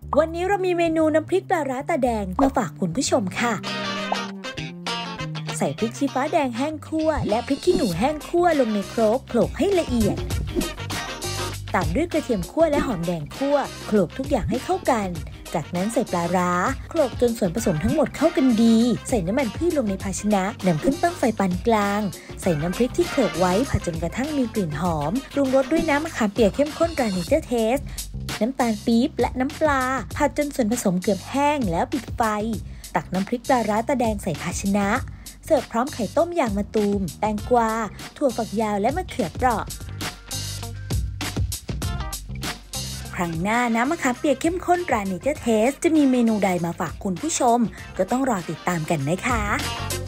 วันนี้เรามีเมนูน้ำพริกปลาร้าตาแดงมาฝากคุณผู้ชมค่ะใส่พริกชี้ฟ้าแดงแห้งคั่วและพริกขี้หนูแห้งคั่วลงในโครกโขลกให้ละเอียดตามด้วยกระเทียมคั่วและหอมแดงคั่วโขลกทุกอย่างให้เข้ากันจากนั้นใส่ปลาร้าโขลกจนส่วนผสมทั้งหมดเข้ากันดีใส่น้ำมันพืชลงในภาชนะนำขึ้นตั้งไฟปานกลางใส่น้ำพริกที่โขลกไว้ผัดจนกระทั่งมีกลิ่นหอมปรุงรสด้วยน้ำมะขามเปียกเข้มข้นตราเนเจอร์เทสน้ำตาลปี๊บและน้ำปลาผัดจนส่วนผสมเกือบแห้งแล้วปิดไฟตักน้ำพริกปลาร้าตาแดงใส่ภาชนะเสิร์ฟพร้อมไข่ต้มยางมะตูมแตงกวาถั่วฝักยาวและมะเขือเปราะครั้งหน้าน้ำมะขามเปียกเข้มข้นตราเนเจอร์เทสจะมีเมนูใดมาฝากคุณผู้ชมก็ต้องรอติดตามกันนะคะ